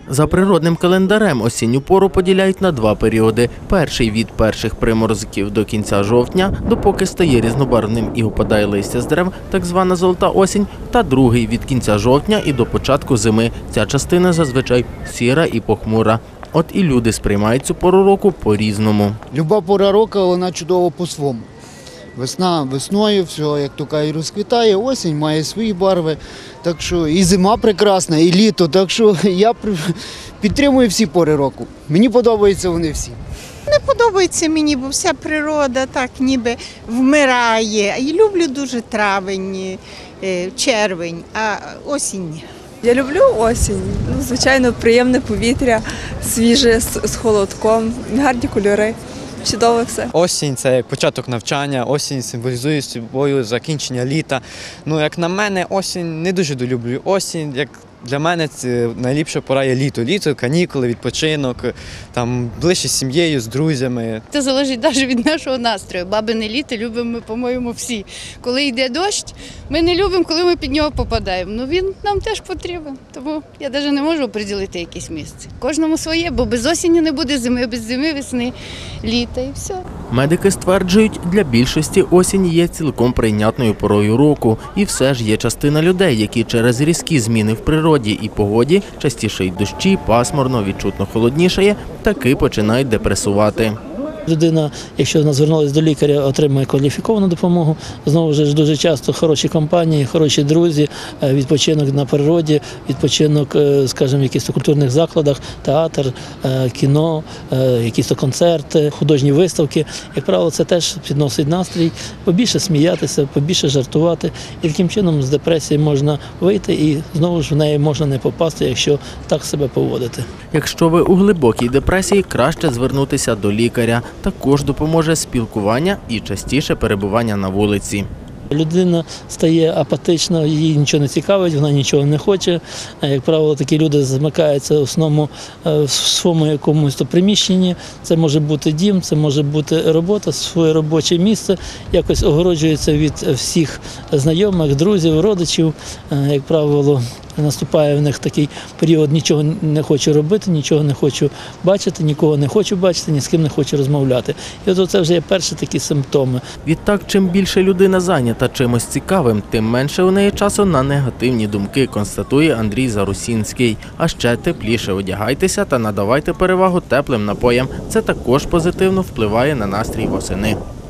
За природним календарем осінню пору поділяють на два періоди. Перший – від перших приморозків до кінця жовтня, допоки стає різнобарвним і опадає листя з дерев, так звана золота осінь, та другий – від кінця жовтня і до початку зими. Ця частина зазвичай сіра і похмура. От і люди сприймають цю пору року по-різному. Люба пора року, вона чудова по-своєму. Весна весною, все, як то кажуть, розквітає, осінь має свої барви. Так що і зима прекрасна, і літо. Так що я підтримую всі пори року. Мені подобаються вони всі. Не подобається мені, бо вся природа так ніби вмирає. І люблю дуже травень, червень, а осінь ні. Я люблю осінь. Звичайно, приємне повітря, свіже, з холодком, гарні кольори. Чудово все. Осінь – це як початок навчання, осінь символізує собою закінчення літа. Як на мене, осінь не дуже долюблю. Осінь, як для мене, це найліпша пора є літо. Літо, канікули, відпочинок, там ближче з сім'єю, з друзями. Це залежить навіть від нашого настрою. Бабине літо любимо ми, по-моєму, всі. Коли йде дощ, ми не любимо, коли ми під нього попадаємо. Він нам теж потрібен, тому я навіть не можу приділити якесь місце. Кожному своє, бо без осені не буде зими, без зими, весни, літа і все. Медики стверджують, для більшості осінь є цілком прийнятною порою року. І все ж є частина людей, які через різкі зміни в природі і погоді, частіше й дощі, пасмурно, відчутно холоднішає, таки починають депресувати. Людина, якщо вона звернулася до лікаря, отримує кваліфіковану допомогу. Знову ж дуже часто хороші компанії, хороші друзі, відпочинок на природі, відпочинок, скажімо, в якихось культурних закладах, театр, кіно, якісь концерти, художні виставки. Як правило, це теж підносить настрій, побільше сміятися, побільше жартувати. І таким чином з депресії можна вийти і знову ж в неї можна не попасти, якщо так себе поводити. Якщо ви у глибокій депресії, краще звернутися до лікаря. Також допоможе спілкування і частіше перебування на вулиці. Людина стає апатична, їй нічого не цікавить, вона нічого не хоче. Як правило, такі люди замикаються в основному в своєму якомусь приміщенні. Це може бути дім, це може бути робота, своє робоче місце. Якось огороджується від всіх знайомих, друзів, родичів. Як правило, наступає в них такий період, нічого не хочу робити, нічого не хочу бачити, нікого не хочу бачити, ні з ким не хочу розмовляти. І от це вже є перші такі симптоми. Відтак, чим більше людина зайнята чимось цікавим, тим менше у неї часу на негативні думки, констатує Андрій Зарусінський. А ще тепліше одягайтеся та надавайте перевагу теплим напоям. Це також позитивно впливає на настрій восени.